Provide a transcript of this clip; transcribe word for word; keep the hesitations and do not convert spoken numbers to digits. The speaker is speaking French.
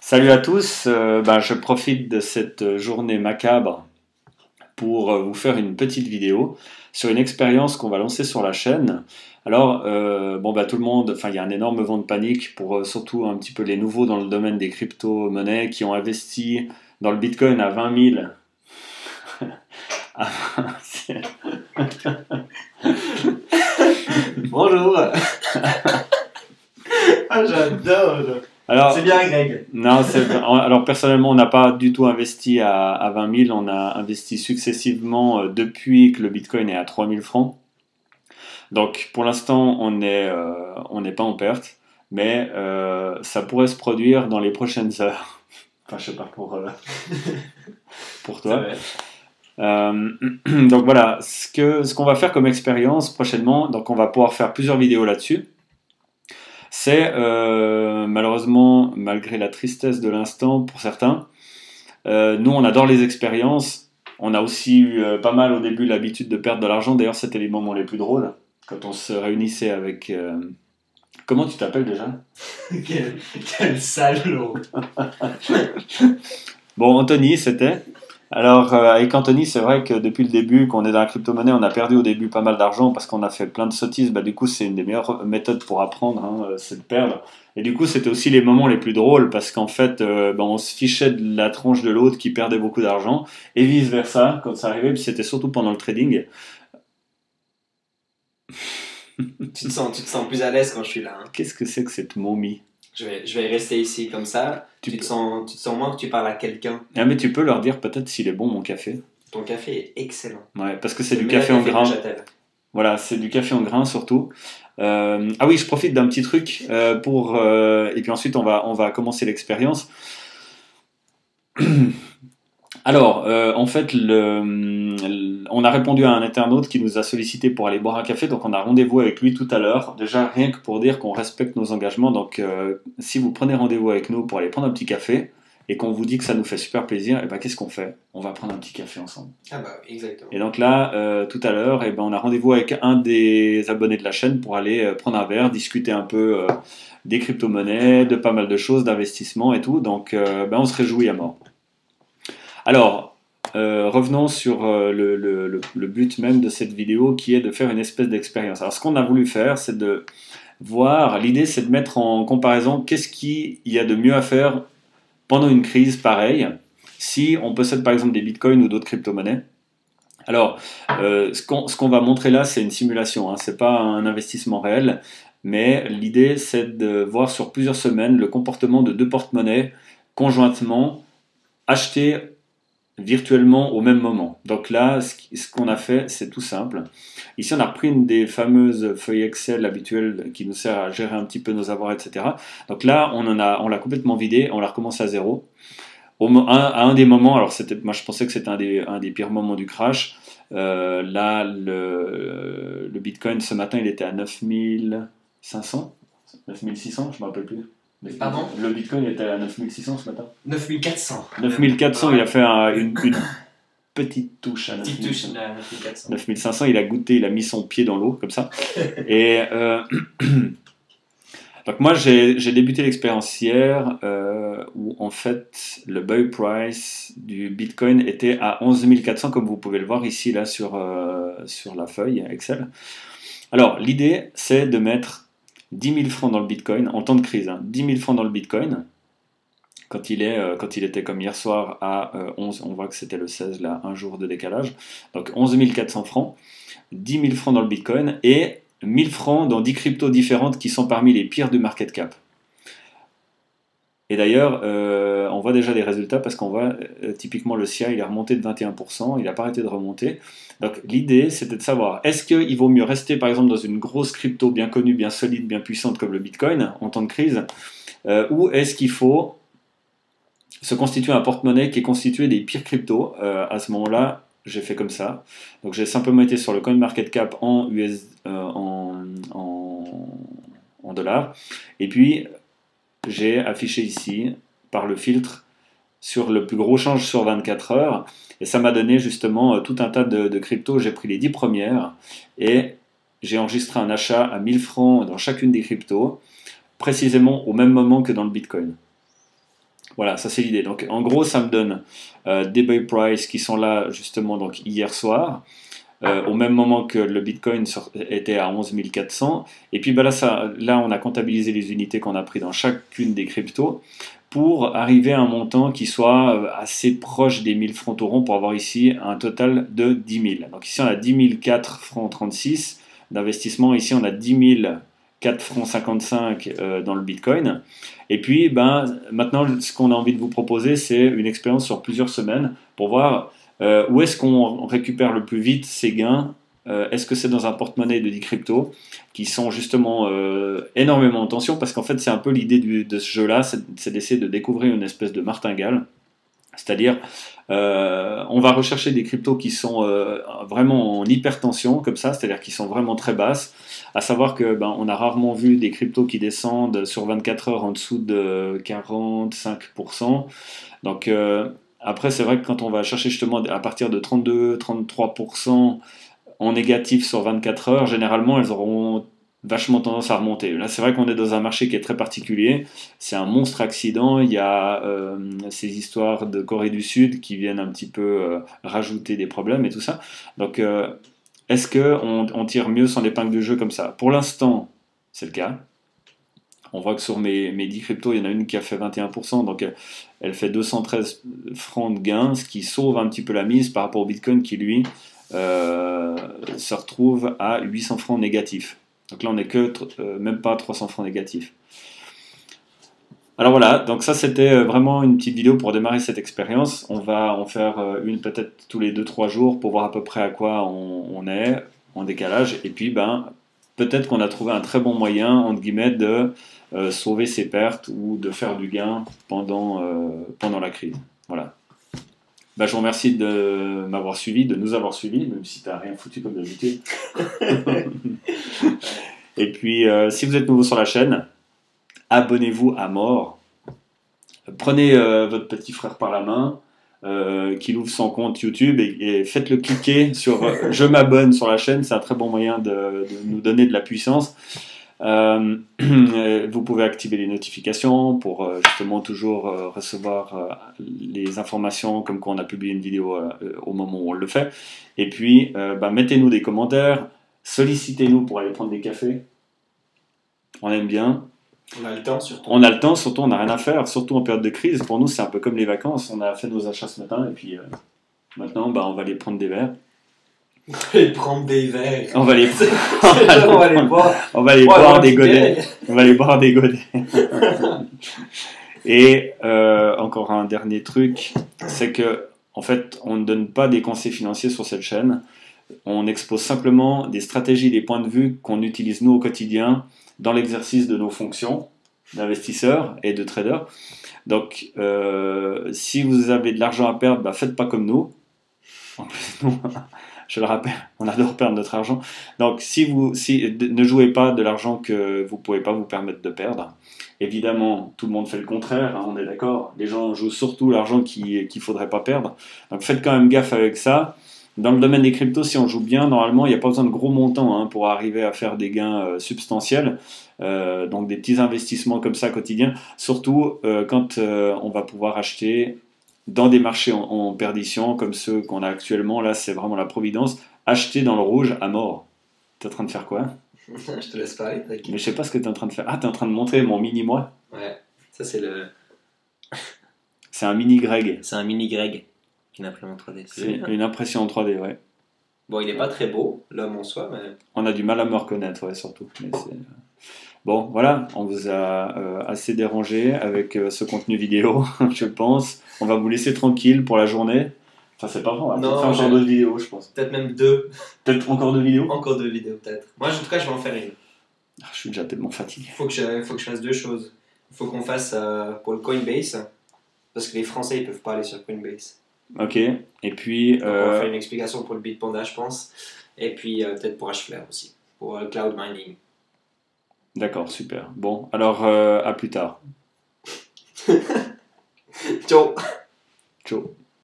Salut à tous, euh, ben, je profite de cette journée macabre pour euh, vous faire une petite vidéo sur une expérience qu'on va lancer sur la chaîne. Alors, euh, bon, bah, tout le monde, enfin, il y a un énorme vent de panique pour euh, surtout un petit peu les nouveaux dans le domaine des crypto-monnaies qui ont investi dans le Bitcoin à vingt mille. Bonjour. Ah, j'adore. Alors, C'est bien, Greg. Non, c'est- alors personnellement, on n'a pas du tout investi à, à vingt mille, on a investi successivement euh, depuis que le Bitcoin est à trois mille francs. Donc pour l'instant, on est, euh, on n'est pas en perte, mais euh, ça pourrait se produire dans les prochaines heures. Enfin, je sais pas pour, euh, pour toi. Euh, donc voilà, ce que, ce qu'on va faire comme expérience prochainement, donc on va pouvoir faire plusieurs vidéos là-dessus. C'est euh, malheureusement, malgré la tristesse de l'instant pour certains, euh, nous on adore les expériences. On a aussi eu euh, pas mal au début l'habitude de perdre de l'argent. D'ailleurs, c'était les moments les plus drôles quand on se réunissait avec. euh, Comment tu t'appelles déjà? quel, quel salaud. Bon, Anthony, c'était. Alors, euh, avec Anthony, c'est vrai que depuis le début, qu'on est dans la crypto-monnaie, on a perdu au début pas mal d'argent parce qu'on a fait plein de sottises. Bah, du coup, c'est une des meilleures méthodes pour apprendre, hein, euh, c'est de perdre. Et du coup, c'était aussi les moments les plus drôles parce qu'en fait, euh, bah, on se fichait de la tronche de l'autre qui perdait beaucoup d'argent et vice-versa quand ça arrivait. Puis c'était surtout pendant le trading. Tu te sens, tu te sens plus à l'aise quand je suis là. Hein. Qu'est-ce que c'est que cette momie? Je vais, je vais rester ici comme ça. Tu Tu, peux- te sens, tu te sens moins que tu parles à quelqu'un. Ah, mais tu peux leur dire peut-être s'il est bon mon café. Ton café est excellent. Ouais, parce que c'est le du meilleur café en de grains. Châtel. Voilà, c'est du café en grains surtout. Euh, ah oui, je profite d'un petit truc euh, pour euh, et puis ensuite on va on va commencer l'expérience. Alors, euh, en fait, le, le- on a répondu à un internaute qui nous a sollicité pour aller boire un café, donc on a rendez-vous avec lui tout à l'heure. Déjà, rien que pour dire qu'on respecte nos engagements, donc euh, si vous prenez rendez-vous avec nous pour aller prendre un petit café et qu'on vous dit que ça nous fait super plaisir, et ben qu'est-ce qu'on fait? On va prendre un petit café ensemble. Ah bah, exactement. Et donc là, euh, tout à l'heure, eh ben, on a rendez-vous avec un des abonnés de la chaîne pour aller euh, prendre un verre, discuter un peu euh, des crypto-monnaies, de pas mal de choses, d'investissement et tout. Donc euh, ben, on se réjouit à mort. Alors, euh, revenons sur euh, le, le- le- le but même de cette vidéo qui est de faire une espèce d'expérience. Alors ce qu'on a voulu faire, c'est de voir, l'idée c'est de mettre en comparaison qu'est-ce qu'il y a de mieux à faire pendant une crise pareille, si on possède par exemple des bitcoins ou d'autres crypto-monnaies. Alors, euh, ce qu'on ce qu'on va montrer là, c'est une simulation, hein, c'est pas un investissement réel, mais l'idée c'est de voir sur plusieurs semaines le comportement de deux porte-monnaies conjointement achetés virtuellement au même moment. Donc là, ce qui- ce qu'on a fait, c'est tout simple. Ici, on a repris une des fameuses feuilles Excel habituelles qui nous sert à gérer un petit peu nos avoirs, et cetera. Donc là, on en a, on l'a complètement vidé, on l'a recommencé à zéro. Au, mo- un- à un des moments, alors c'était, moi je pensais que c'était un des, un des pires moments du crash. Euh, là, le, le Bitcoin ce matin, il était à neuf mille cinq cents, neuf mille six cents, je ne me rappelle plus. Pardon? Le Bitcoin était à neuf mille six cents ce matin. neuf mille quatre cents. neuf mille quatre cents, il a fait un- une, une petite touche à Petite neuf mille cinq touche cents. à neuf mille quatre cents. neuf mille cinq cents, il a goûté, il a mis son pied dans l'eau, comme ça. Et euh, donc moi, j'ai j'ai débuté l'expérience hier, euh, où en fait, le buy price du Bitcoin était à onze mille quatre cents, comme vous pouvez le voir ici, là, sur, euh, sur la feuille Excel. Alors, l'idée, c'est de mettre dix mille francs dans le Bitcoin, en temps de crise, hein, dix mille francs dans le Bitcoin, quand il, est, euh, quand il était comme hier soir à euh, onze, on voit que c'était le seize, là, un jour de décalage, donc onze mille quatre cents francs, dix mille francs dans le Bitcoin et mille francs dans dix cryptos différentes qui sont parmi les pires du market cap. Et d'ailleurs, euh, on voit déjà des résultats parce qu'on voit euh, typiquement le S I A, il est remonté de vingt et un pour cent, il n'a pas arrêté de remonter. Donc l'idée, c'était de savoir, est-ce qu'il vaut mieux rester par exemple dans une grosse crypto bien connue, bien solide, bien puissante comme le Bitcoin en temps de crise, euh, ou est-ce qu'il faut se constituer un porte-monnaie qui est constitué des pires cryptos? Euh, à ce moment-là, j'ai fait comme ça. Donc j'ai simplement été sur le CoinMarketCap en U S, euh, en, en, en dollars, et puis j'ai affiché ici par le filtre sur le plus gros change sur vingt-quatre heures, et ça m'a donné justement euh, tout un tas de, de cryptos. J'ai pris les dix premières et j'ai enregistré un achat à mille francs dans chacune des cryptos, précisément au même moment que dans le Bitcoin. Voilà, ça c'est l'idée. Donc en gros, ça me donne euh, des buy price qui sont là justement donc hier soir, euh, au même moment que le Bitcoin sur- était à onze mille quatre cents. Et puis ben là, ça, là, on a comptabilisé les unités qu'on a pris dans chacune des cryptos pour arriver à un montant qui soit euh, assez proche des mille francs taureaux pour avoir ici un total de dix mille. Donc ici, on a dix mille quatre francs trente-six d'investissement. Ici, on a dix mille quatre francs cinquante-cinq euh, dans le Bitcoin. Et puis, ben, maintenant, ce qu'on a envie de vous proposer, c'est une expérience sur plusieurs semaines pour voir euh, où est-ce qu'on récupère le plus vite ces gains. Euh, est-ce que c'est dans un porte-monnaie de dix cryptos qui sont justement euh, énormément en tension, parce qu'en fait, c'est un peu l'idée du- de ce jeu-là, c'est c'est d'essayer de découvrir une espèce de martingale. C'est-à-dire, euh, on va rechercher des cryptos qui sont euh, vraiment en hypertension, comme ça, c'est-à-dire qui sont vraiment très basses. À savoir que ben, on a rarement vu des cryptos qui descendent sur vingt-quatre heures en dessous de quarante-cinq pour cent. Donc, euh, après, c'est vrai que quand on va chercher justement à partir de trente-deux à trente-trois pour cent en négatif sur vingt-quatre heures, généralement, elles auront vachement tendance à remonter. Là, c'est vrai qu'on est dans un marché qui est très particulier. C'est un monstre accident. Il y a euh, ces histoires de Corée du Sud qui viennent un petit peu euh, rajouter des problèmes et tout ça. Donc, euh, est-ce qu'on on tire mieux son épingle de jeu comme ça? Pour l'instant, c'est le cas. On voit que sur mes, mes dix cryptos, il y en a une qui a fait vingt et un pour cent, donc elle fait deux cent treize francs de gain, ce qui sauve un petit peu la mise par rapport au Bitcoin qui, lui, euh, se retrouve à huit cents francs négatifs. Donc là, on n'est que euh, même pas trois cents francs négatifs. Alors voilà, donc ça c'était vraiment une petite vidéo pour démarrer cette expérience. On va en faire une peut-être tous les deux trois jours pour voir à peu près à quoi on, on est en décalage. Et puis ben, peut-être qu'on a trouvé un très bon moyen, entre guillemets, de euh, sauver ses pertes ou de faire du gain pendant, euh, pendant la crise. Voilà. Ben, je vous remercie de m'avoir suivi, de nous avoir suivis, même si tu n'as rien foutu comme d'habitude. Et puis, euh, si vous êtes nouveau sur la chaîne, abonnez-vous à mort. Prenez euh, votre petit frère par la main, euh, qu'il ouvre son compte YouTube et, et faites-le cliquer sur euh, je m'abonne sur la chaîne. C'est un très bon moyen de, de nous donner de la puissance. Euh, vous pouvez activer les notifications pour euh, justement toujours euh, recevoir euh, les informations comme quand on a publié une vidéo euh, au moment où on le fait. Et puis, euh, bah, mettez-nous des commentaires, sollicitez-nous pour aller prendre des cafés. On aime bien. On a le temps surtout. On a le temps, surtout on n'a rien à faire, surtout en période de crise. Pour nous, c'est un peu comme les vacances. On a fait nos achats ce matin et puis euh, maintenant, bah, on va aller prendre des verres. On va aller prendre des verres. On va aller, on va on va aller boire. on va aller Ouais, boire ouais, des tu godets. gagnes. On va aller boire des godets. Et euh, encore un dernier truc, c'est que en fait, on ne donne pas des conseils financiers sur cette chaîne. On expose simplement des stratégies, des points de vue qu'on utilise nous au quotidien dans l'exercice de nos fonctions d'investisseurs et de traders. Donc, euh, si vous avez de l'argent à perdre, bah, faites pas comme nous. En plus, nous, je le rappelle, on adore perdre notre argent. Donc, si vous, si, ne jouez pas de l'argent que vous pouvez pas vous permettre de perdre. Évidemment, tout le monde fait le contraire, hein, on est d'accord. Les gens jouent surtout l'argent qu'il ne faudrait pas perdre. Donc, faites quand même gaffe avec ça. Dans le domaine des cryptos, si on joue bien, normalement, il n'y a pas besoin de gros montants hein, pour arriver à faire des gains euh, substantiels. Euh, donc des petits investissements comme ça quotidiens, surtout euh, quand euh, on va pouvoir acheter dans des marchés en, en perdition comme ceux qu'on a actuellement. Là, c'est vraiment la providence. Acheter dans le rouge à mort. T'es en train de faire quoi? Je te laisse parler. Mais je sais pas ce que t'es en train de faire. Ah, t'es en train de montrer mon mini-moi? Ouais, ça c'est le. C'est un mini-Greg. C'est un mini Greg, une imprimante trois D. C'est une impression en trois D, ouais. Bon, il est pas très beau, l'homme en soi, mais. On a du mal à me reconnaître, ouais, surtout. Mais c'est... Bon, voilà, on vous a euh, assez dérangé avec euh, ce contenu vidéo, je pense. On va vous laisser tranquille pour la journée. Enfin, c'est pas vrai, on va Non, peut-être faire j'ai- encore d'autres vidéos, je pense. Peut-être même deux. Peut-être encore deux vidéos. Encore deux vidéos, peut-être. Moi, en tout cas, je vais en faire une. Ah, je suis déjà tellement fatigué. Il faut que je, faut que je fasse deux choses. Il faut qu'on fasse euh, pour le Coinbase, parce que les Français, ils peuvent pas aller sur Coinbase. Ok, et puis... Donc, on va Euh... faire une explication pour le Bitpanda, je pense. Et puis, euh, peut-être pour Hflare aussi, pour le cloud mining. D'accord, super. Bon, alors euh, à plus tard. Ciao. Ciao.